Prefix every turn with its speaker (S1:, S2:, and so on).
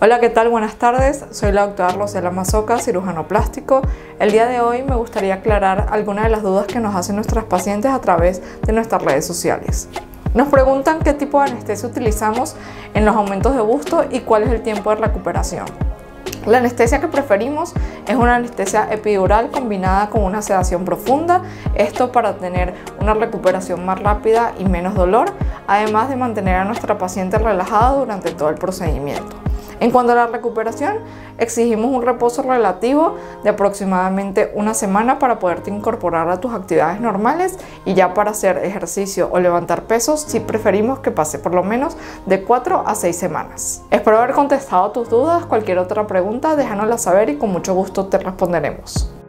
S1: Hola, ¿qué tal? Buenas tardes. Soy la doctora Rosela Mazoca, cirujano plástico. El día de hoy me gustaría aclarar algunas de las dudas que nos hacen nuestras pacientes a través de nuestras redes sociales. Nos preguntan qué tipo de anestesia utilizamos en los aumentos de busto y cuál es el tiempo de recuperación. La anestesia que preferimos es una anestesia epidural combinada con una sedación profunda, esto para tener una recuperación más rápida y menos dolor, además de mantener a nuestra paciente relajada durante todo el procedimiento. En cuanto a la recuperación, exigimos un reposo relativo de aproximadamente una semana para poderte incorporar a tus actividades normales, y ya para hacer ejercicio o levantar pesos sí preferimos que pase por lo menos de 4 a 6 semanas. Espero haber contestado tus dudas. Cualquier otra pregunta déjanosla saber y con mucho gusto te responderemos.